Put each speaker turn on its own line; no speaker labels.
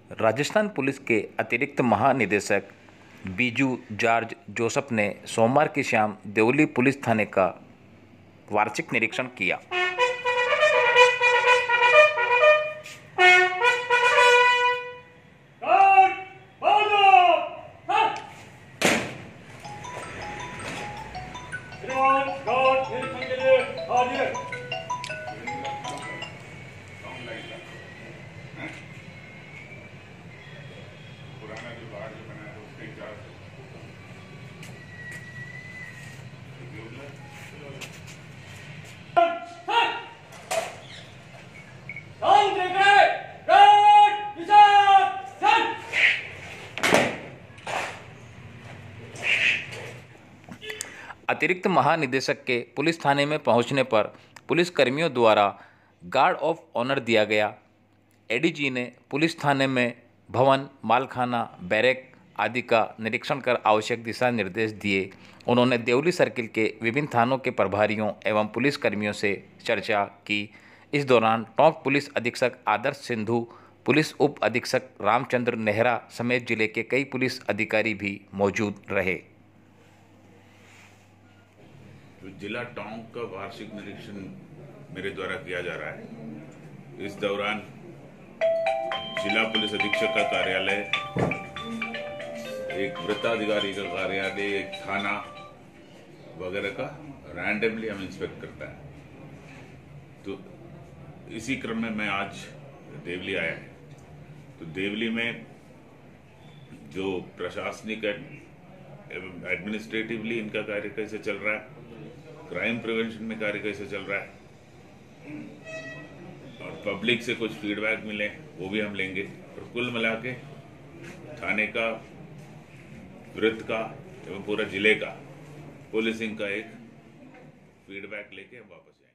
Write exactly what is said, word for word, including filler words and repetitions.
Rajasthan police के अतिरिक्त महानिदेशक बीजू जॉर्ज जोसफ ने सोमवार की शाम देवली पुलिस थाने का वार्षिक निरीक्षण किया।
पुराना जो बाहर जो बना है उसके इंचार्ज
अतिरिक्त महानिदेशक के पुलिस थाने में पहुंचने पर पुलिस कर्मियों द्वारा गार्ड ऑफ ऑनर दिया गया। एडीजी ने पुलिस थाने में भवन, मालखाना, बैरक आदि का निरीक्षण कर आवश्यक दिशा निर्देश दिए। उन्होंने देवली सर्किल के विभिन्न थानों के प्रभारियों एवं पुलिस कर्मियों से चर्चा की। इस दौरान टोंक पुलिस अधीक्षक आदर्श सिंधु, पुलिस उप अधीक्षक रामचंद्र नेहरा समेत जिले के कई पुलिस अधिकारी भी मौजूद रहे।
तो जिला टोंक का वार्षिक निरीक्षण मेरे द्वारा किया जा रहा है। इस दौरान जिला पुलिस अधीक्षक का कार्यालय, एक वृत्ताधिकारी का कार्यालय, एक थाना वगैरह का रैंडमली हम इंस्पेक्ट करता है। तो इसी क्रम में मैं आज देवली आया है। तो देवली में जो प्रशासनिक एवं एडमिनिस्ट्रेटिवली इनका कार्य कैसे चल रहा है, क्राइम प्रिवेंशन में कार्य कैसे चल रहा है और पब्लिक से कुछ फीडबैक मिले वो भी हम लेंगे। और कुल मिला के थाने का, वृत्त का एवं पूरा जिले का पुलिसिंग का एक फीडबैक लेके हम वापस